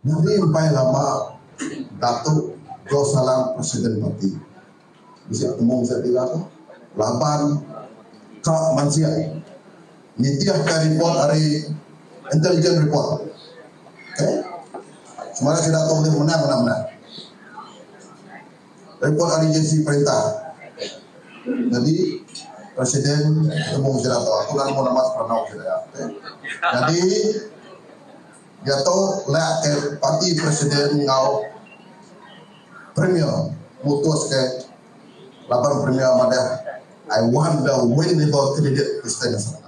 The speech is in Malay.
Dari empai lama Datuk Jo Salang Presiden Parti. Bisa temu saya bilang laban Kak Mansia. Nitiah ka report hari intelligence report. Semara si Datuk boleh menang. Report hari agensi perintah. Jadi Presiden temu si Datuk. Aku kan mau nama pernah saya. Jadi dia tahu lah ke parti Presiden ngau premier mutus ke lapan premier madah I want the winnable candidate Kristen.